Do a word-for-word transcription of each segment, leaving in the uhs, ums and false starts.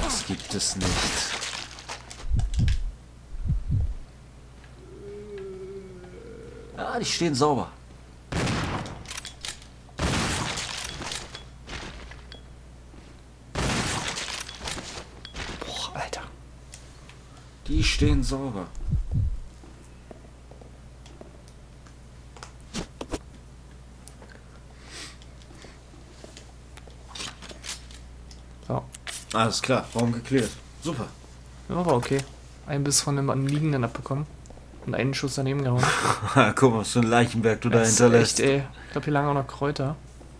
Das gibt es nicht. Ah, die stehen sauber. Boah, Alter. Die stehen sauber. So. Alles klar, Raum geklärt. Super. Ja, war okay. Ein Biss von dem Liegenden abbekommen. Und einen Schuss daneben gehauen. Guck mal, was für ein Leichenberg du da Das ist hinterlässt. echt, ey. Ich glaube, hier lagen auch noch Kräuter.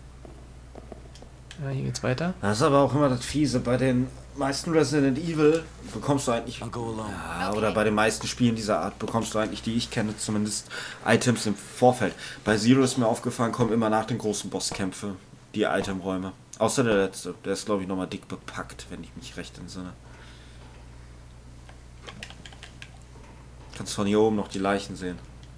Ja, hier geht's weiter. Das ist aber auch immer das Fiese. Bei den meisten Resident Evil bekommst du eigentlich... Ja, oder bei den meisten Spielen dieser Art bekommst du eigentlich, die ich kenne, zumindest Items im Vorfeld. Bei Zero ist mir aufgefallen, kommen immer nach den großen Bosskämpfen die Itemräume. Außer der letzte. Der ist, glaube ich, nochmal dick bepackt, wenn ich mich recht entsinne. Kannst von hier oben noch die Leichen sehen.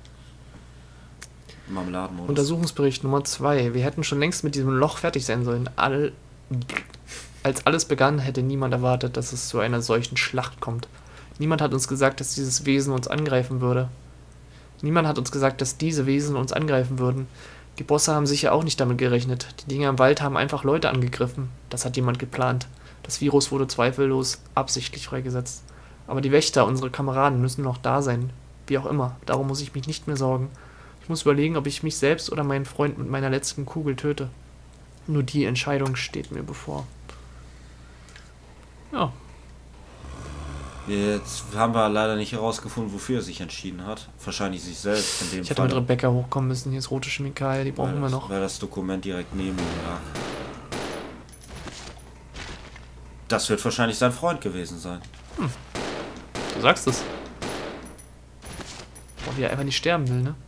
Im Marmeladenmodus. Untersuchungsbericht Nummer zwei. Wir hätten schon längst mit diesem Loch fertig sein sollen. All, als alles begann, hätte niemand erwartet, dass es zu einer solchen Schlacht kommt. Niemand hat uns gesagt, dass dieses Wesen uns angreifen würde. Niemand hat uns gesagt, dass diese Wesen uns angreifen würden. Die Bosse haben sicher auch nicht damit gerechnet. Die Dinger im Wald haben einfach Leute angegriffen. Das hat jemand geplant. Das Virus wurde zweifellos absichtlich freigesetzt. Aber die Wächter, unsere Kameraden, müssen noch da sein. Wie auch immer. Darum muss ich mich nicht mehr sorgen. Ich muss überlegen, ob ich mich selbst oder meinen Freund mit meiner letzten Kugel töte. Nur die Entscheidung steht mir bevor. Ja. Jetzt haben wir leider nicht herausgefunden, wofür er sich entschieden hat. Wahrscheinlich sich selbst in dem Ich hätte Fall. mit Rebecca hochkommen müssen. Hier ist rote Chemikalie, die brauchen weil wir das, noch. Weil das Dokument direkt neben ihm lag. Das wird wahrscheinlich sein Freund gewesen sein. Hm. Du sagst es. Boah, wie er einfach nicht sterben will, ne?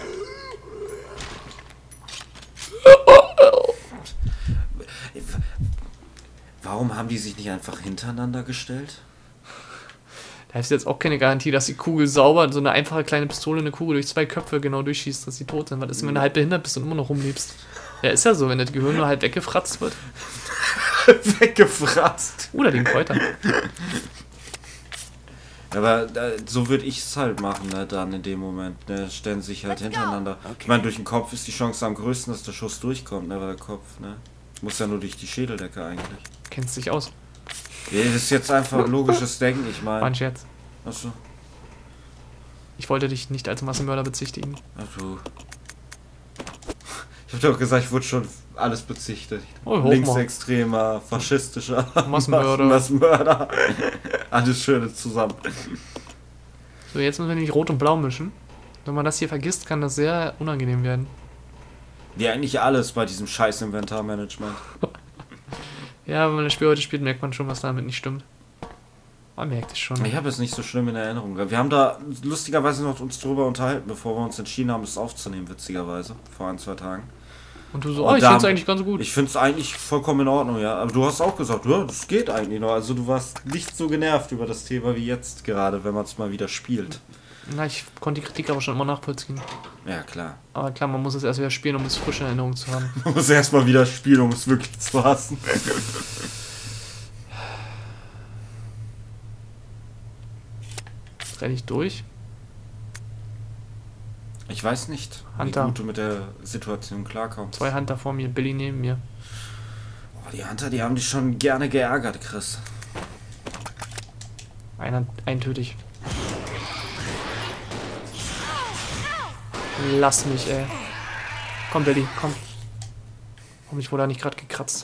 Warum haben die sich nicht einfach hintereinander gestellt? Da ist jetzt auch keine Garantie, dass die Kugel sauber, so eine einfache kleine Pistole, eine Kugel durch zwei Köpfe genau durchschießt, dass sie tot sind. Was ist denn, wenn du halb behindert bist und immer noch rumlebst? Ja, ist ja so, wenn das Gehirn nur halb weggefratzt wird. Weggefratzt. Oder den Kräuter. Aber da, so würde ich es halt machen, ne, dann in dem Moment. Ne, stellen sich halt hintereinander. Okay. Ich meine, durch den Kopf ist die Chance am größten, dass der Schuss durchkommt, ne, weil der Kopf, ne. Muss ja nur durch die Schädeldecke eigentlich. Kennst dich aus. Ja, das ist jetzt einfach logisches Denken, ich meine. War ein Scherz. Achso. Ich wollte dich nicht als Massenmörder bezichtigen. Achso. Ich hab dir auch gesagt, ich wurde schon alles bezichtigt. Oh, Linksextremer, faschistischer, Massenmörder. Massenmörder. Alles Schöne zusammen. So, jetzt müssen wir nämlich Rot und Blau mischen. Wenn man das hier vergisst, kann das sehr unangenehm werden. Wie eigentlich alles bei diesem scheiß Inventarmanagement. Ja, wenn man das Spiel heute spielt, merkt man schon, was damit nicht stimmt. Man merkt es schon. Ich habe es nicht so schlimm in Erinnerung. Wir haben da lustigerweise noch uns drüber unterhalten, bevor wir uns entschieden haben, es aufzunehmen, witzigerweise. Vor ein, zwei Tagen. Und du so, oh, ich finde es eigentlich ganz gut. Ich finde es eigentlich vollkommen in Ordnung, ja. Aber du hast auch gesagt, ja, das geht eigentlich noch. Also du warst nicht so genervt über das Thema wie jetzt gerade, wenn man es mal wieder spielt. Na, ich konnte die Kritik aber schon immer nachvollziehen. Ja, klar. Aber klar, man muss es erst wieder spielen, um es frisch in Erinnerung zu haben. Man muss erst mal wieder spielen, um es wirklich zu hassen. Renne ich durch? Ich weiß nicht, Hunter. wie gut du mit der Situation klarkommst. Zwei Hunter vor mir, Billy neben mir. Oh, die Hunter, die haben dich schon gerne geärgert, Chris. Einer, einen töte ich. Lass mich, ey. Komm, Billy, komm. Hoffentlich wurde er nicht gerade gekratzt.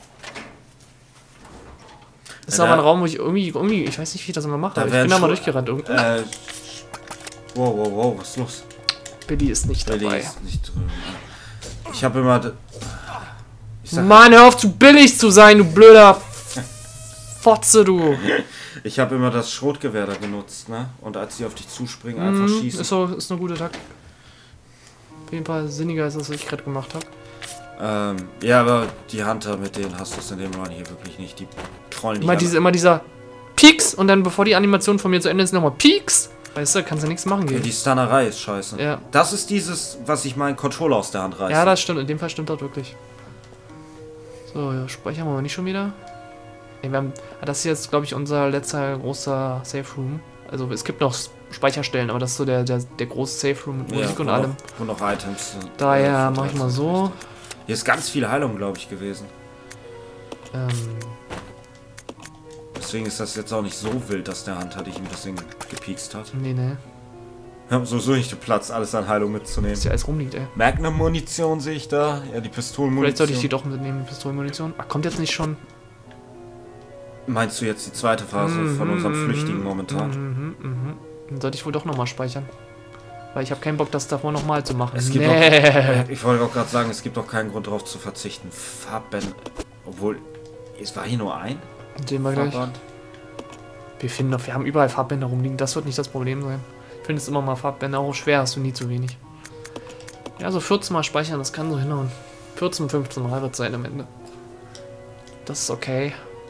Das ist Ja, aber ein da- Raum, wo ich irgendwie, irgendwie, ich weiß nicht, wie ich das immer mache, Da aber ich werden bin da mal schon- durchgerannt. Irgendwie. Äh, wow, wow, wow, was ist los? Billy ist nicht Billy dabei. ist nicht drin. Ich habe immer... d- Ich sag, Mann, hör auf zu billig zu sein, du blöder Fotze, du. ich habe immer das Schrotgewehr da genutzt, ne? Und als die auf dich zuspringen, einfach Mhm, schießen. ist, so, ist eine gute Taktik. Auf jeden Fall sinniger als das, was ich gerade gemacht habe. Ähm, ja, aber die Hunter, mit denen hast du es in dem Run hier wirklich nicht. Die trollen dich Immer, alle. diese, immer dieser Peaks und dann, bevor die Animation von mir zu Ende ist, nochmal Peaks. Weißt du, kannst du nichts machen Ja, gegen. die Stunnerei ist scheiße. Ja. Das ist dieses, was ich meinen Controller aus der Hand reiße. Ja, das stimmt. In dem Fall stimmt das wirklich. So, ja, speichern wir mal nicht schon wieder. Nee, wir haben, das ist jetzt, glaube ich, unser letzter großer Safe Room. Also es gibt noch Speicherstellen, aber das ist so der, der, der große Safe Room mit Musik Ja, und wo allem. Noch, wo noch Items sind. Daher äh, mache ich mal so. Hier ist ganz viel Heilung, glaube ich, gewesen. Ähm, Deswegen ist das jetzt auch nicht so wild, dass der Hunter dich wie das Ding gepiekst hat. nee, nee. Wir haben sowieso nicht den Platz, alles an Heilung mitzunehmen. Dass hier alles rumliegt, ey. Magnum-Munition sehe ich da. Ja, die Pistolenmunition. Vielleicht sollte ich die doch mitnehmen, die Pistolenmunition. Ach, kommt jetzt nicht schon? Meinst du jetzt die zweite Phase Mhm, von unserem mhm, Flüchtigen momentan? Mhm, mhm. Dann sollte ich wohl doch nochmal speichern. Weil ich habe keinen Bock, das davor nochmal zu machen. Es gibt nee. auch, ich wollte auch gerade sagen, es gibt auch keinen Grund darauf zu verzichten. Farbbänder. Obwohl, es war hier nur ein Sehen wir gleich. Farbband. Wir finden doch, wir haben überall Farbbänder rumliegen. Das wird nicht das Problem sein. Ich finde es immer mal Farbbänder, auch schwer hast du nie zu wenig. Ja, so vierzehn Mal speichern, das kann so hinhauen. vierzehn, fünfzehn Mal wird es sein am Ende. Das ist okay.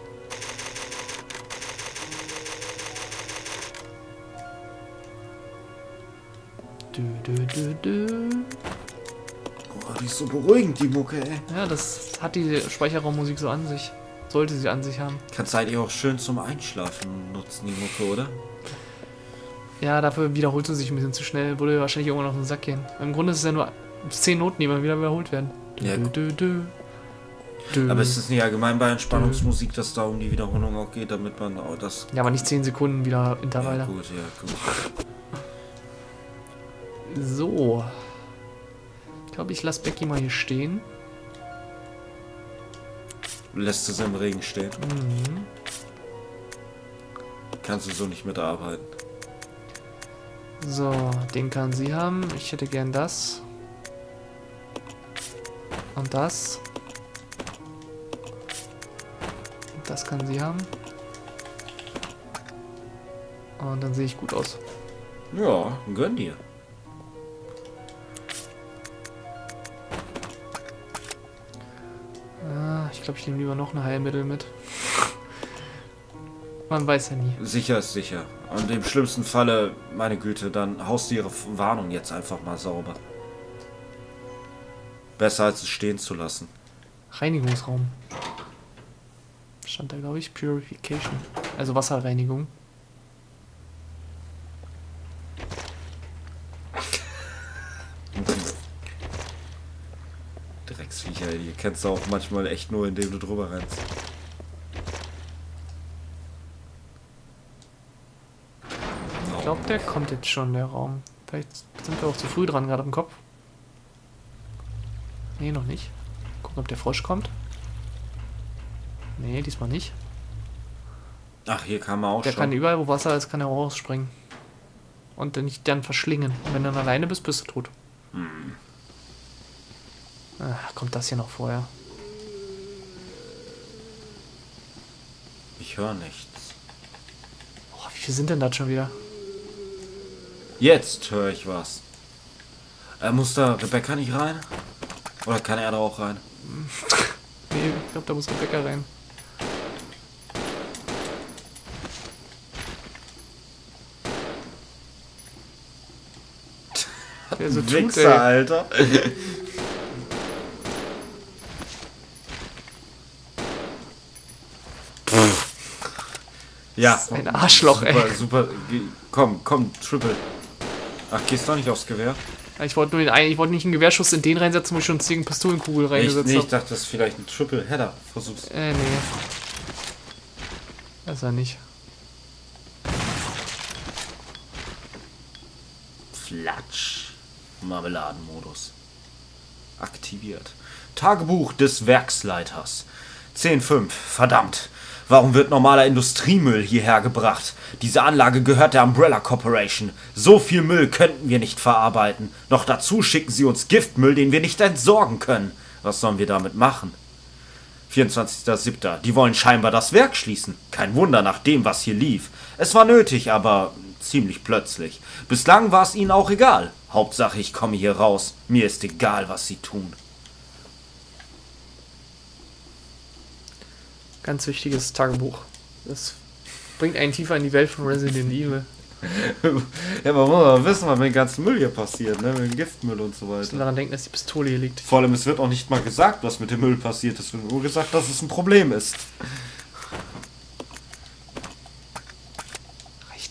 Du, du, du, du. Oh, die ist so beruhigend, die Mucke, ey. Ja, das hat die Speicherraummusik so an sich. Sollte sie an sich haben. Kannst du eigentlich auch schön zum Einschlafen nutzen, die Mucke, oder? Ja, dafür wiederholt sie sich ein bisschen zu schnell. Würde wahrscheinlich irgendwann auf den Sack gehen. Im Grunde ist es ja nur zehn Noten, die immer wieder wiederholt werden. Ja, Du, du, du, du. aber ist es nicht allgemein bei Entspannungsmusik, dass da um die Wiederholung auch geht, damit man auch das... Ja, aber nicht zehn Sekunden wieder Ja, Intervalle. gut, ja, gut. So. Ich glaube, ich lasse Becky mal hier stehen. Lässt es im Regen stehen. Mhm. Kannst du so nicht mitarbeiten. So, den kann sie haben. Ich hätte gern das. Und das. Und das kann sie haben. Und dann sehe ich gut aus. Ja, gönn dir. Ah, ich glaube, ich nehme lieber noch ein Heilmittel mit. Man weiß ja nie. Sicher ist sicher. Und im schlimmsten Falle, meine Güte, dann haust du ihre Warnung jetzt einfach mal sauber. Besser als es stehen zu lassen. Reinigungsraum. Stand da, glaube ich. Purification. Also Wasserreinigung. Drecksviecher, die kennst du auch manchmal echt nur, indem du drüber rennst. Ich glaube, der kommt jetzt schon, der Raum. Vielleicht sind wir auch zu früh dran, gerade im Kopf. Nee, noch nicht. Gucken, ob der Frosch kommt. Nee, diesmal nicht. Ach, hier kam er auch Der schon. kann überall, wo Wasser ist, kann er auch rausspringen. Und dann nicht dann verschlingen. Und wenn du dann alleine bist, bist du tot. Hm. Ach, kommt das hier noch vorher? Ich höre nichts. Boah, wie viele sind denn das schon wieder? Jetzt höre ich was. Äh, muss da Rebecca nicht rein? Oder kann er da auch rein? Nee, ich glaube, da muss Rebecca rein. Der so tut, Wichser, ey. Alter. Ja. Ein Arschloch, super, ey. Super, Ge- komm, komm, Triple. Ach, gehst du nicht aufs Gewehr? Ich wollte nur den einen, ich wollte nicht einen Gewehrschuss in den reinsetzen, wo ich schon zehn Pistolenkugel Ich, reingesetzt nee, ich habe. dachte, das ist vielleicht ein Triple Header. Versuch's. Äh, nee. Das ist er nicht. Flatsch. Marmeladenmodus. Aktiviert. Tagebuch des Werksleiters. zehn fünf. Verdammt. Warum wird normaler Industriemüll hierher gebracht? Diese Anlage gehört der Umbrella Corporation. So viel Müll könnten wir nicht verarbeiten. Noch dazu schicken sie uns Giftmüll, den wir nicht entsorgen können. Was sollen wir damit machen? vierundzwanzigster siebter Die wollen scheinbar das Werk schließen. Kein Wunder nach dem, was hier lief. Es war nötig, aber ziemlich plötzlich. Bislang war es ihnen auch egal. Hauptsache, ich komme hier raus. Mir ist egal, was sie tun. Ganz wichtiges Tagebuch. Das bringt einen tiefer in die Welt von Resident Evil. Ja, man muss aber wissen, was mit dem ganzen Müll hier passiert, ne? Mit dem Giftmüll und so Ich muss weiter. daran denken, dass die Pistole hier liegt. Vor allem, es wird auch nicht mal gesagt, was mit dem Müll passiert. Es wird nur gesagt, dass es ein Problem ist.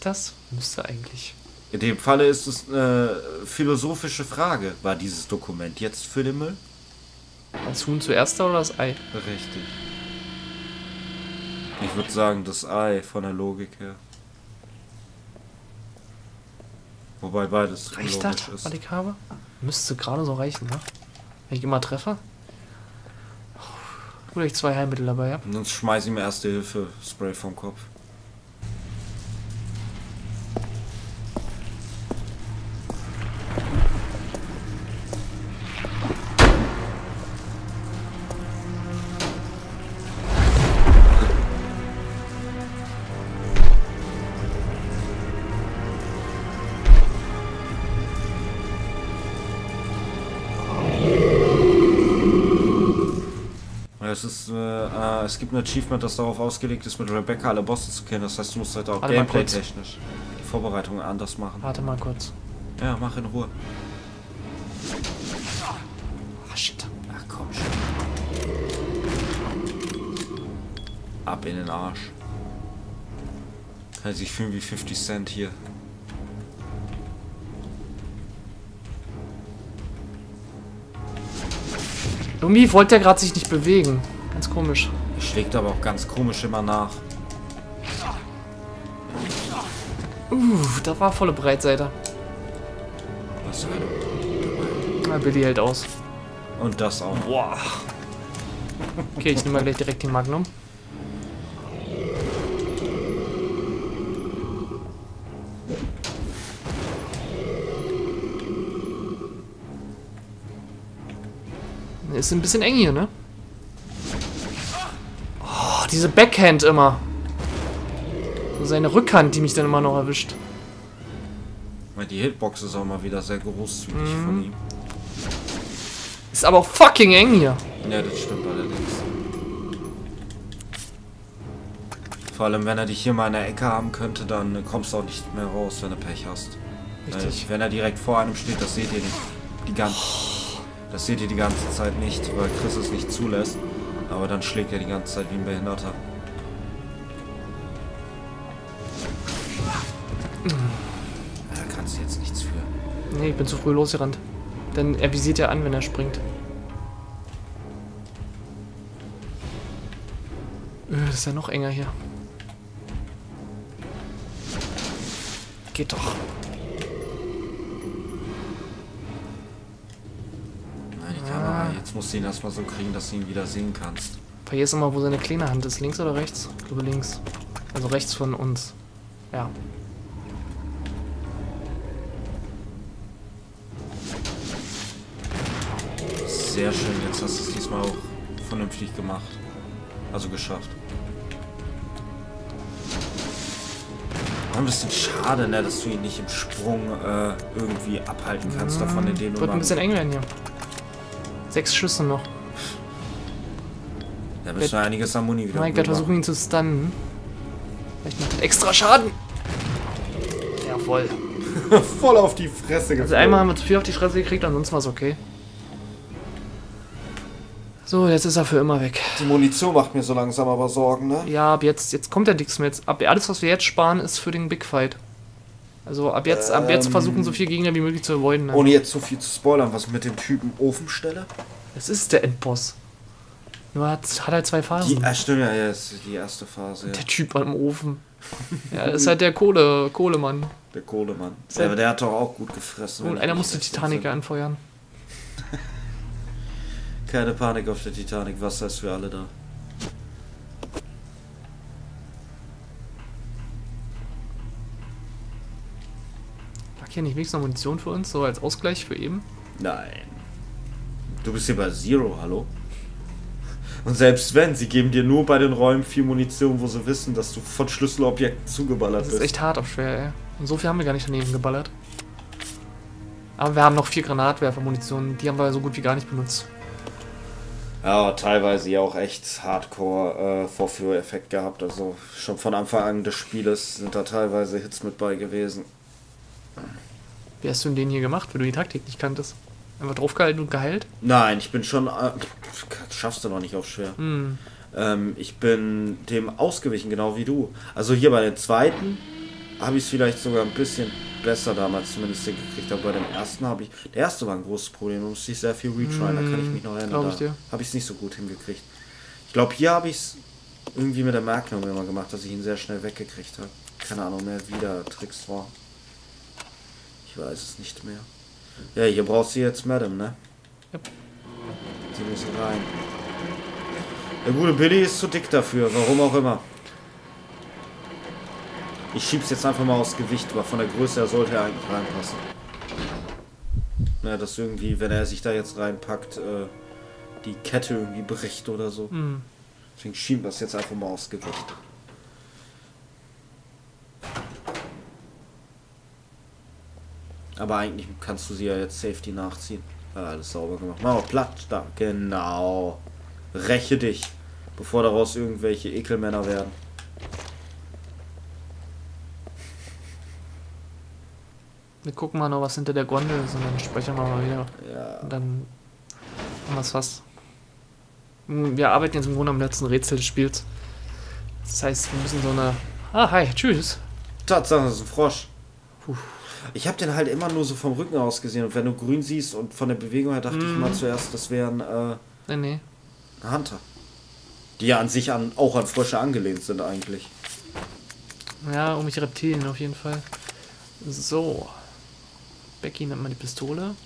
Reicht das? Müsste eigentlich. In dem Falle ist es eine philosophische Frage. War dieses Dokument jetzt für den Müll? Das Huhn zuerst oder das Ei? Richtig. Ich würde sagen, das Ei von der Logik her. Wobei beides Reicht logisch das, ist. was ich habe? Müsste gerade so reichen, ne? Wenn ich immer treffe. Oder ich zwei Heilmittel dabei habe. Sonst schmeiß ich mir Erste Hilfe Spray vom Kopf. Es, ist, äh, äh, es gibt ein Achievement, das darauf ausgelegt ist, mit Rebecca alle Bosse zu kennen. Das heißt, du musst halt auch gameplay-technisch die Vorbereitungen anders machen. Warte mal kurz. Ja, mach in Ruhe. Ah, shit. Ach komm schon. Ab in den Arsch. Kann sich fühlen wie fifty Cent hier. Irgendwie wollte der gerade sich nicht bewegen. Ganz komisch. Schlägt aber auch ganz komisch immer nach. Uh, da war volle Breitseite. Was soll das? Na, Billy hält aus. Und das auch. Boah. Okay, ich nehme mal gleich direkt den Magnum. Ist ein bisschen eng hier, ne? Oh, diese Backhand immer. So seine Rückhand, die mich dann immer noch erwischt. Die Hitbox ist auch mal wieder sehr großzügig mhm. von ihm. Ist aber auch fucking eng hier. Ja, das stimmt allerdings. Vor allem, wenn er dich hier mal in der Ecke haben könnte, dann kommst du auch nicht mehr raus, wenn du Pech hast. Richtig. Wenn er direkt vor einem steht, das seht ihr nicht. Die ganze... Das seht ihr die ganze Zeit nicht, weil Chris es nicht zulässt. Aber dann schlägt er die ganze Zeit wie ein Behinderter. Da kannst du jetzt nichts für. Nee, ich bin zu früh losgerannt. Denn er visiert ja an, wenn er springt. Das ist ja noch enger hier. Geht doch. Jetzt musst du ihn erstmal so kriegen, dass du ihn wieder sehen kannst. Vergiss immer, wo seine kleine Hand ist. Links oder rechts? Ich glaube links. Also rechts von uns. Ja. Sehr schön, jetzt hast du es diesmal auch vernünftig gemacht. Also geschafft. War ein bisschen schade, ne, dass du ihn nicht im Sprung äh, irgendwie abhalten kannst, mmh, davon, indem du wird ein bisschen eng werden hier. Sechs Schüsse noch. Da bist du einiges am Muni wieder. Mein Gott, versuchen ihn zu stunnen. Vielleicht macht extra Schaden. Ja, voll. Voll auf die Fresse geflogen. Also einmal haben wir zu viel auf die Fresse gekriegt, ansonsten war es okay. So, jetzt ist er für immer weg. Die Munition macht mir so langsam aber Sorgen, ne? Ja, ab jetzt, jetzt kommt ja nichts mehr. Jetzt, ab, alles, was wir jetzt sparen, ist für den Big Fight. Also ab jetzt, ähm, ab jetzt versuchen so viele Gegner wie möglich zu avoiden. Ne? Ohne jetzt so viel zu spoilern, was mit dem Typen Ofenstelle? Das ist der Endboss. Nur hat, hat halt zwei Phasen. Die, ah, stimmt, ja, ja, ist die erste Phase. Ja. Der Typ am Ofen. Ja, das ist halt der Kohle, Kohlemann. Der Kohlemann. Ja, aber der hat doch auch gut gefressen. Und einer muss die Titanic anfeuern. Keine Panik auf der Titanic, Wasser ist für alle da. Lag hier nicht wenigstens noch Munition für uns, so als Ausgleich für eben? Nein. Du bist hier bei Zero, hallo? Und selbst wenn, sie geben dir nur bei den Räumen viel Munition, wo sie wissen, dass du von Schlüsselobjekten zugeballert bist. Das ist echt hart auf schwer, ey. Und so viel haben wir gar nicht daneben geballert. Aber wir haben noch vier Granatwerfer-Munition, die haben wir so gut wie gar nicht benutzt. Ja, teilweise ja auch echt Hardcore äh, Vorführeffekt gehabt. Also schon von Anfang an des Spieles sind da teilweise Hits mit bei gewesen. Wie hast du denn den hier gemacht, wenn du die Taktik nicht kanntest? Einfach draufgehalten und geheilt? Nein, ich bin schon... Äh, schaffst du noch nicht auf schwer. Mm. Ähm, ich bin dem ausgewichen, genau wie du. Also hier bei den zweiten habe ich es vielleicht sogar ein bisschen besser damals zumindest hingekriegt, aber bei dem ersten habe ich, der erste war ein großes Problem, da musste ich sehr viel retryen, da kann ich mich noch erinnern, da habe ich es nicht so gut hingekriegt. Ich glaube, hier habe ich es irgendwie mit der Magnum immer gemacht, dass ich ihn sehr schnell weggekriegt habe. Keine Ahnung mehr, wie der Tricks war. Ich weiß es nicht mehr. Ja, hier brauchst du jetzt Madame, ne? Ja. Sie muss rein. Der gute Billy ist zu dick dafür, warum auch immer. Ich schieb's jetzt einfach mal aus Gewicht, weil von der Größe her sollte er eigentlich reinpassen. Na, dass irgendwie, wenn er sich da jetzt reinpackt, äh, die Kette irgendwie bricht oder so. Mhm. Deswegen schieben wir es jetzt einfach mal aus Gewicht. Aber eigentlich kannst du sie ja jetzt Safety nachziehen. Ja, alles sauber gemacht. Mach mal platt da. Genau. Räche dich, bevor daraus irgendwelche Ekelmänner werden. Wir gucken mal noch, was hinter der Gondel ist und dann speichern wir mal wieder. Ja. Und dann haben wir es fast. Wir arbeiten jetzt im Grunde am letzten Rätsel des Spiels. Das heißt, wir müssen so eine... Ah, hi, tschüss. Tatsache, das ist ein Frosch. Puh. Ich habe den halt immer nur so vom Rücken aus gesehen. Und wenn du grün siehst und von der Bewegung her, dachte mm. ich mal zuerst, das wären äh, nee, nee. Hunter. Die ja an sich an, auch an Frösche angelehnt sind eigentlich. Ja, irgendwelche Reptilien auf jeden Fall. So. Becky nimmt mal die Pistole.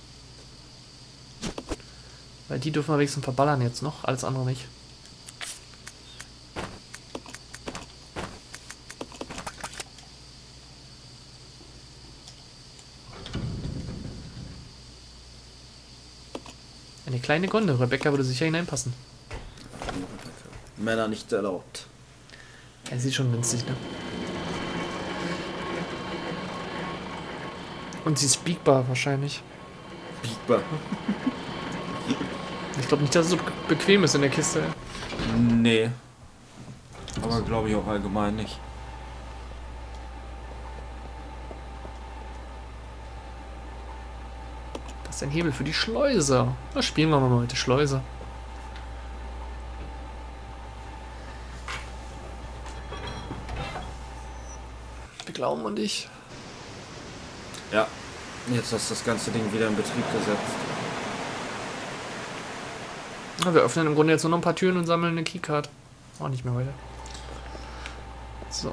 Weil die dürfen wir wenigstens verballern jetzt noch, alles andere nicht. Eine kleine Gondel, Rebecca würde sicher hineinpassen. Männer nicht erlaubt. Er sieht schon winzig, ne? Und sie ist biegbar wahrscheinlich. Biegbar. Ich glaube nicht, dass es so bequem ist in der Kiste. Nee. Aber glaube ich auch allgemein nicht. Das ist ein Hebel für die Schleuse. Da spielen wir mal mit der Schleuse. Wir glauben an dich. Ja. Jetzt hast du das ganze Ding wieder in Betrieb gesetzt. Ja, wir öffnen im Grunde jetzt nur noch ein paar Türen und sammeln eine Keycard. Auch nicht mehr heute. So.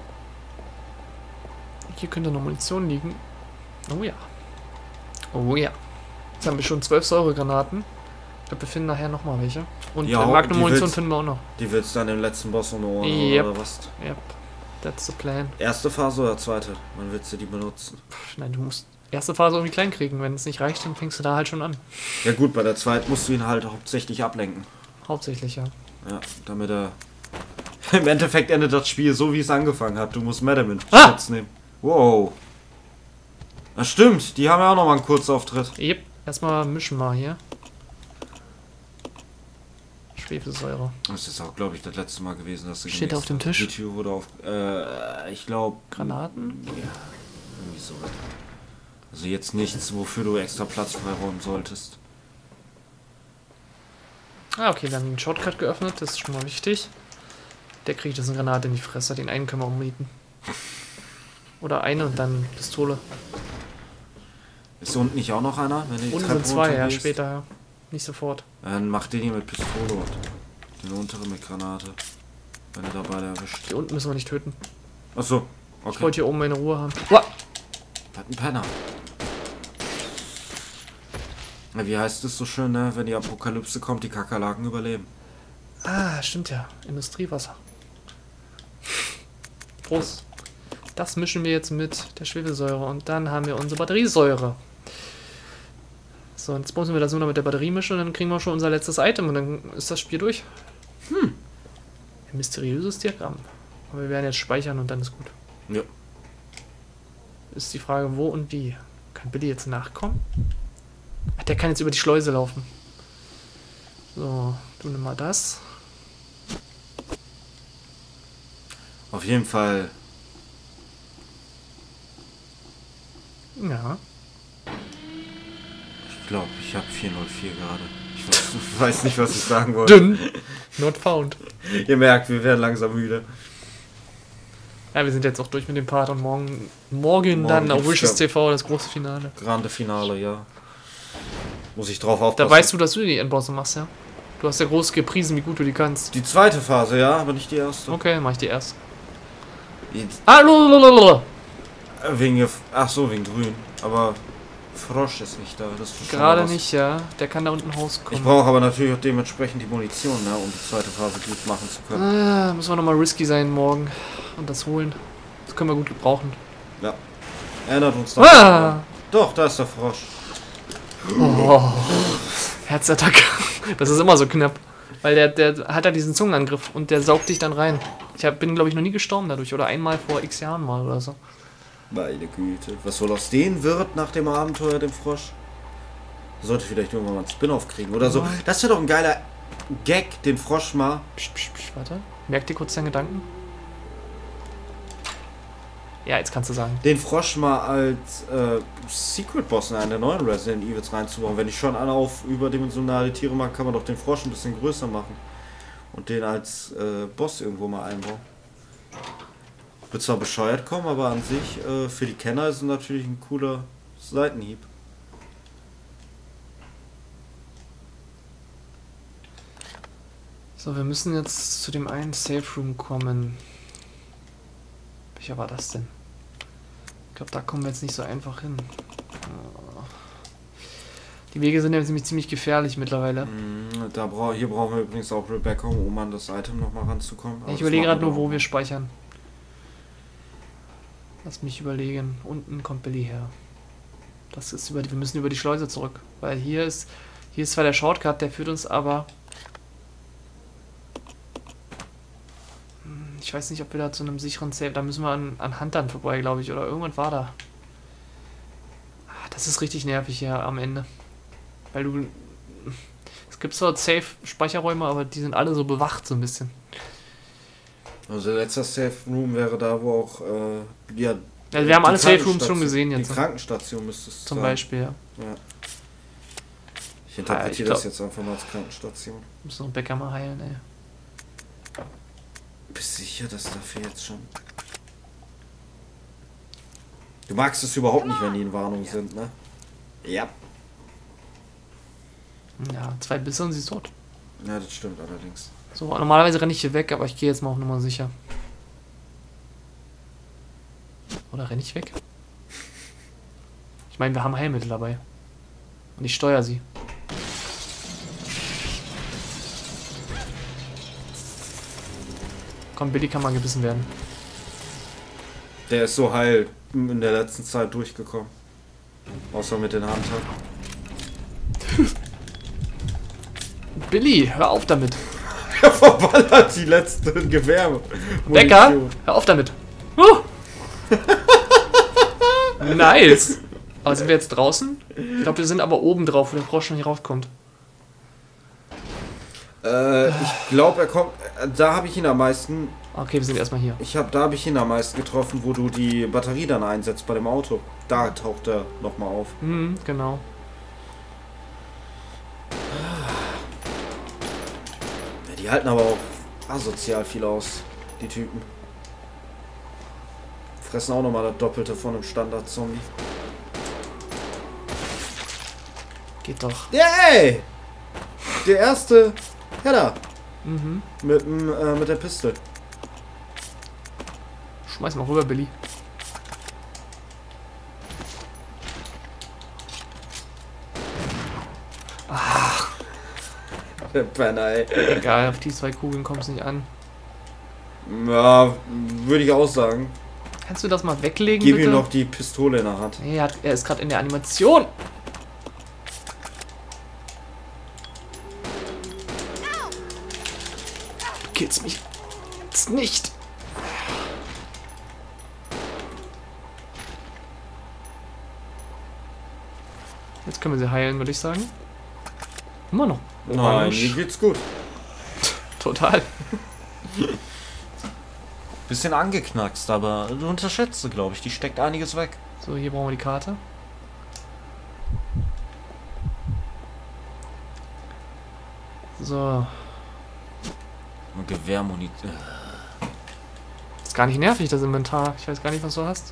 Hier könnte noch Munition liegen. Oh ja. Oh ja. Jetzt haben wir schon zwölf Säuregranaten. Ich glaube, wir finden nachher nochmal welche. Und ja, äh, Magnum-Munition finden wir auch noch. Die willst du dann im letzten Boss noch yep. oder was? Yep. That's the plan. Erste Phase oder zweite? Wann willst du die benutzen? Pff, nein, du musst erste Phase irgendwie klein kriegen. Wenn es nicht reicht, dann fängst du da halt schon an. Ja gut, bei der zweiten musst du ihn halt hauptsächlich ablenken. Hauptsächlich, ja. Ja, damit er... Im Endeffekt endet das Spiel so, wie es angefangen hat. Du musst Madame in ah! Schutz nehmen. Wow. Das stimmt, die haben ja auch noch mal einen Kurzauftritt. Yep. Erstmal mischen wir hier. Schwefelsäure. Das ist auch, glaube ich, das letzte Mal gewesen, dass du steht auf dem Tisch. Die Tür wurde auf... Äh, ich glaube... Granaten? Ja, irgendwie so. Also jetzt nichts, wofür du extra Platz freiräumen solltest. Ah, okay, wir haben den Shortcut geöffnet, das ist schon mal wichtig. Der kriegt jetzt eine Granate in die Fresse, den einen können wir ummieten. Oder eine und dann Pistole. Ist unten nicht auch noch einer? Wenn unten sind zwei, ja, später, ja. Nicht sofort. Dann mach den hier mit Pistole und den unteren mit Granate. Wenn er dabei erwischt. Hier unten müssen wir nicht töten. Achso, okay. Ich wollte hier oben meine Ruhe haben. Uah! Hat ein Penner. Wie heißt es so schön, ne? Wenn die Apokalypse kommt, die Kakerlaken überleben. Ah, stimmt ja. Industriewasser. Prost. Das mischen wir jetzt mit der Schwefelsäure und dann haben wir unsere Batteriesäure. So, jetzt müssen wir das nur noch mit der Batterie mischen und dann kriegen wir schon unser letztes Item und dann ist das Spiel durch. Hm. Ein mysteriöses Diagramm. Aber wir werden jetzt speichern und dann ist gut. Ja. Ist die Frage, wo und wie. Kann Billy jetzt nachkommen? Ach, der kann jetzt über die Schleuse laufen. So, du nimm mal das. Auf jeden Fall. Ja. Ich glaube, ich habe vier null vier gerade. Ich weiß, weiß nicht, was ich sagen wollte. Dünn. Not found. Ihr merkt, wir werden langsam müde. Ja, wir sind jetzt auch durch mit dem Part und morgen, morgen, Morgen dann auf gibt's Wishes ja- T V das große Finale. Grande Finale, ja. Muss ich drauf aufpassen. Da weißt du, dass du die Endbosse machst, ja? Du hast ja groß gepriesen, wie gut du die kannst. Die zweite Phase, ja, aber nicht die erste. Okay, dann mach ich die erst. Jetzt- Ah, lalalala. Wegen, Gef- ach so, wegen grün. Aber Frosch ist nicht da. Das ist schon Gerade mal was. nicht, ja. Der kann da unten Ich rauskommen. brauche aber natürlich auch dementsprechend die Munition, ne, um die zweite Phase gut machen zu können. Ah, müssen wir nochmal risky sein morgen und das holen. Das können wir gut gebrauchen. Ja. Erinnert uns doch. Ah! Doch, da ist der Frosch. Oh. Herzattacke. Das ist immer so knapp. Weil der, der hat ja diesen Zungenangriff und der saugt dich dann rein. Ich hab, bin, glaube ich, noch nie gestorben dadurch. Oder einmal vor x Jahren mal oder so. Meine Güte. Was wohl aus denen wird nach dem Abenteuer, dem Frosch? Sollte vielleicht irgendwann mal einen Spin-off kriegen oder so. Ja. Das wäre doch ein geiler Gag, den Frosch mal. Psch, psch, psch, warte. Merk dir kurz deinen Gedanken. Ja, jetzt kannst du sagen. Den Frosch mal als äh, Secret-Boss in einen der neuen Resident Evils reinzubauen. Wenn ich schon alle auf überdimensionale Tiere mache, kann man doch den Frosch ein bisschen größer machen. Und den als äh, Boss irgendwo mal einbauen. Wird zwar bescheuert kommen, aber an sich äh, für die Kenner ist es natürlich ein cooler Seitenhieb. So, wir müssen jetzt zu dem einen Safe Room kommen. Welcher war das denn? Ich glaube, da kommen wir jetzt nicht so einfach hin. Die Wege sind ja ziemlich, ziemlich gefährlich mittlerweile. Mm, Da bra hier brauchen wir übrigens auch Rebecca, um an das Item nochmal ranzukommen. Aber Ich das überlege machen gerade nur, wo auch. wir speichern. Lass mich überlegen. Unten kommt Billy her. Das ist über die, wir müssen über die Schleuse zurück. Weil hier ist, hier ist zwar der Shortcut, der führt uns aber... Hm, ich weiß nicht, ob wir da zu einem sicheren Safe... Da müssen wir an, an Huntern vorbei, glaube ich. Oder irgendwas war da. Ah, das ist richtig nervig hier am Ende. Weil du... Es gibt zwar Safe-Speicherräume, aber die sind alle so bewacht so ein bisschen. Also der letzte Safe Room wäre da, wo auch äh, ja, Ja, wir haben die alle Safe Rooms schon Krankenstation- gesehen jetzt. Die Krankenstation müsste es Zum sein. Beispiel, ja. Ja. Ich Ah, interpretiere ich das glaub- jetzt einfach mal als Krankenstation. Müssen noch Bäcker mal heilen, ey. Bist sicher, dass dafür jetzt schon... Du magst es überhaupt nicht, wenn die in Warnung sind, ne? Ja. Ja, zwei Bisse und sie ist tot. Ja, das stimmt allerdings. So, normalerweise renne ich hier weg, aber ich gehe jetzt mal auf Nummer sicher. Oder renne ich weg? Ich meine, wir haben Heilmittel dabei. Und ich steuere sie. Komm, Billy kann mal gebissen werden. Der ist so heil in der letzten Zeit durchgekommen. Außer mit den Hunter. Billy, hör auf damit. Er verballert die letzten Gewehre. Becker, hör auf damit. Huh. Nice. Aber sind wir jetzt draußen? Ich glaube, wir sind aber oben drauf, wo der Frosch noch nicht raufkommt. Äh, ich glaube, er kommt. äh, Da habe ich ihn am meisten. Okay, wir sind erstmal hier. Ich habe, da habe ich ihn am meisten getroffen, wo du die Batterie dann einsetzt bei dem Auto. Da taucht er nochmal auf. Mhm, genau. Ja, die halten aber auch asozial viel aus, die Typen. Fressen auch nochmal das Doppelte von einem Standard-Zombie. Geht doch. Yay! Der erste Header Mhm. mit, dem, äh, mit der Pistole. Schmeiß mal rüber, Billy. Der Penner, ey. Egal, auf die zwei Kugeln kommt es nicht an. Ja, würde ich auch sagen. Kannst du das mal weglegen, Gib bitte? ihm noch die Pistole in der Hand. Nee, er, hat, er ist gerade in der Animation. Du killst mich jetzt nicht. Jetzt können wir sie heilen, würde ich sagen. Immer noch. Nein, Orange. mir geht's gut. Total. Bisschen angeknackst, aber du unterschätzt sie, glaube ich. Die steckt einiges weg. So, hier brauchen wir die Karte. So. Gewehrmunition. gar nicht nervig, das Inventar. Ich weiß gar nicht, was du hast.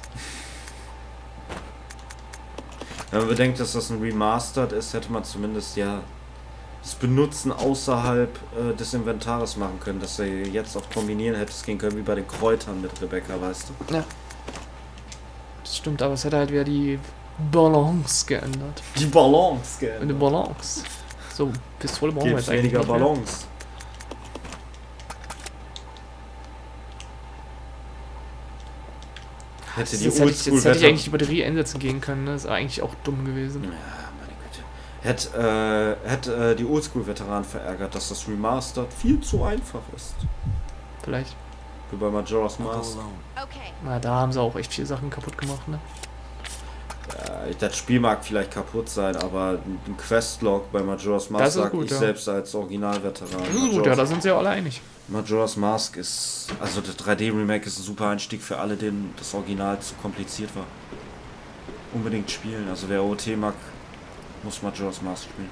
Wenn man bedenkt, dass das ein Remastered ist, hätte man zumindest ja das Benutzen außerhalb äh, des Inventares machen können, dass du jetzt auch kombinieren hättest gehen können, wie bei den Kräutern mit Rebecca, weißt du? Ja. Das stimmt, aber es hätte halt wieder die Balance geändert. Die Balance geändert. Die Balance. So, Pistole brauchen wir Gibt's jetzt eigentlich weniger nicht mehr. Balance. Hätte die Jetzt hätte, ich, jetzt hätte ich eigentlich die Batterie einsetzen gehen können, ne? Das ist eigentlich auch dumm gewesen. Ja, meine Güte. Hätte, äh, hätte äh, die Oldschool-Veteranen verärgert, dass das Remastered viel zu einfach ist. Vielleicht. Wie bei Majora's Mask. Na, da haben sie auch echt viele Sachen kaputt gemacht, ne? Ja, das Spiel mag vielleicht kaputt sein, aber ein Questlog bei Majora's Mask Das ist sag gut, ich ja. selbst als Original-Veteran. Das ist gut, ja, da sind sie ja alle einig. Majora's Mask ist, also das drei D-Remake ist ein super Einstieg für alle, denen das Original zu kompliziert war. Unbedingt spielen, also wer O T mag, muss Majora's Mask spielen.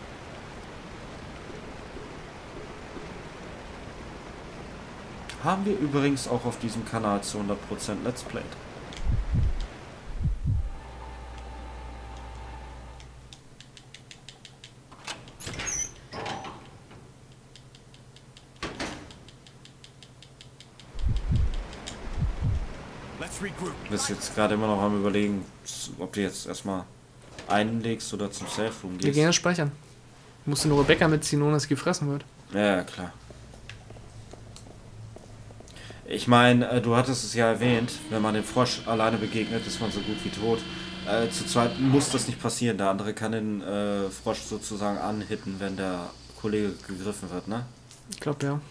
Haben wir übrigens auch auf diesem Kanal zu hundert Prozent Let's Played. Du bist jetzt gerade immer noch am Überlegen, ob du jetzt erstmal einlegst oder zum Safe Room gehst. Wir gehen ja speichern. Musst du nur Rebecca mitziehen, ohne dass sie gefressen wird. Ja, ja, klar. Ich meine, du hattest es ja erwähnt, wenn man dem Frosch alleine begegnet, ist man so gut wie tot. Äh, zu zweit muss das nicht passieren. Der andere kann den äh, Frosch sozusagen anhitten, wenn der Kollege gegriffen wird, ne? Ich glaube, ja.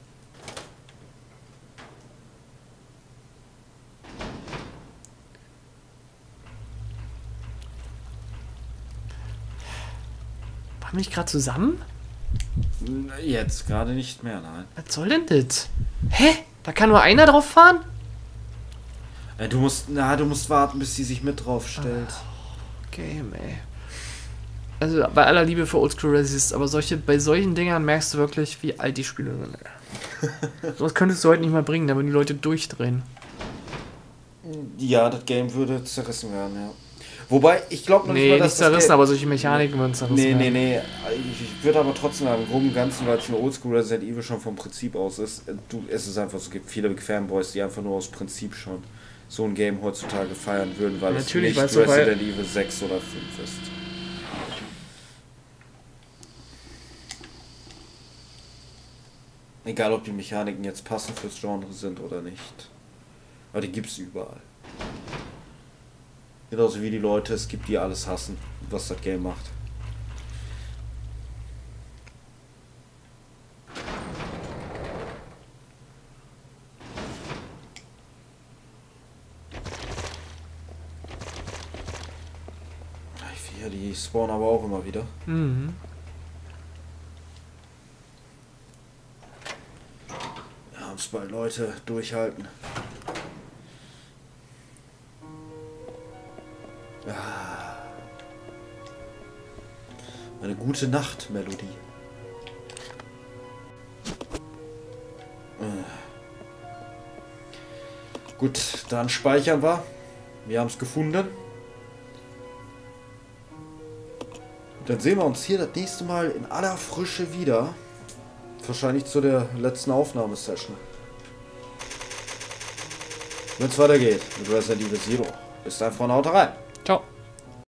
Waren wir nicht gerade zusammen? Jetzt gerade nicht mehr, nein. Was soll denn das? Hä? Da kann nur einer drauf fahren? Äh, du musst, na, du musst warten, bis sie sich mit drauf stellt. Game, ey. Also bei aller Liebe für Oldschool Resist, aber solche, bei solchen Dingern merkst du wirklich, wie alt die Spiele sind. Sowas könntest du heute nicht mehr bringen, da würden die Leute durchdrehen. Ja, das Game würde zerrissen werden, ja. Wobei, ich glaube noch nee, nicht mal, dass nicht zerrissen, das Game aber solche Mechaniken würden zerrissen Nee, werden. nee, nee. Ich, ich würde aber trotzdem im Groben und Ganzen, weil es ein Oldschool Resident Evil schon vom Prinzip aus ist, du, es ist einfach so, es gibt viele Fanboys, die einfach nur aus Prinzip schon so ein Game heutzutage feiern würden, weil Natürlich, es nicht weil es so Resident Evil sechs oder fünf ist. Egal, ob die Mechaniken jetzt passend fürs Genre sind oder nicht. Aber die gibt's überall. Genauso wie die Leute es gibt, die alles hassen, was das Game macht. Ja, die spawnen aber auch immer wieder. Mhm. Ja, haben's bald Leute durchhalten. Ah. Eine gute Nacht-Melodie. Äh. Gut, dann speichern wir. Wir haben es gefunden. Dann sehen wir uns hier das nächste Mal in aller Frische wieder. Wahrscheinlich zu der letzten Aufnahmesession. Wenn es weitergeht mit Resident Evil Zero. Bis dann, Freunde, haut rein. Ciao.